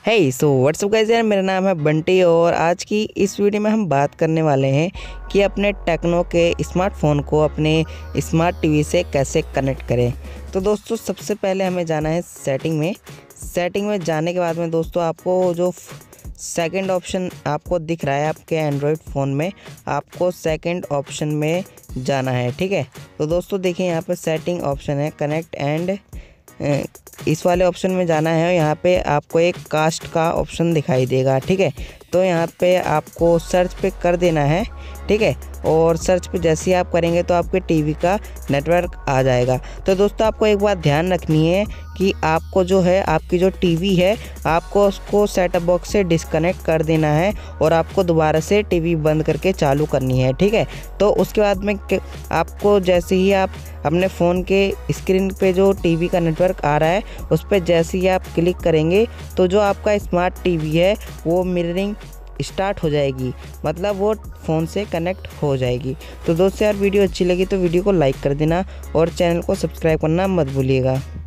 So what's up guys यार, मेरा नाम है बंटी और आज की इस वीडियो में हम बात करने वाले हैं कि अपने टेक्नो के स्मार्टफोन को अपने स्मार्ट टीवी से कैसे कनेक्ट करें। तो दोस्तों सबसे पहले हमें जाना है सेटिंग में जाने के बाद में दोस्तों आपको जो सेकंड ऑप्शन आपको दिख रहा है आपके एंड्रॉयड फ़ोन में, आपको सेकंड ऑप्शन में जाना है। ठीक है, तो दोस्तों देखिए यहाँ पे सेटिंग ऑप्शन है कनेक्ट एंड इस वाले ऑप्शन में जाना है। यहाँ पे आपको एक कास्ट का ऑप्शन दिखाई देगा। ठीक है, तो यहाँ पे आपको सर्च पे कर देना है। ठीक है, और सर्च पे जैसे ही आप करेंगे तो आपके टीवी का नेटवर्क आ जाएगा। तो दोस्तों आपको एक बात ध्यान रखनी है कि आपको जो है आपकी जो टीवी है आपको उसको सेटअप बॉक्स से डिस्कनेक्ट कर देना है और आपको दोबारा से टीवी बंद करके चालू करनी है। ठीक है, तो उसके बाद में आपको जैसे ही आप अपने फ़ोन के स्क्रीन पे जो टीवी का नेटवर्क आ रहा है उस पर जैसे ही आप क्लिक करेंगे तो जो आपका स्मार्ट टीवी है वो मिररिंग स्टार्ट हो जाएगी, मतलब वो फ़ोन से कनेक्ट हो जाएगी। तो दोस्तों यार वीडियो अच्छी लगी तो वीडियो को लाइक कर देना और चैनल को सब्सक्राइब करना मत भूलिएगा।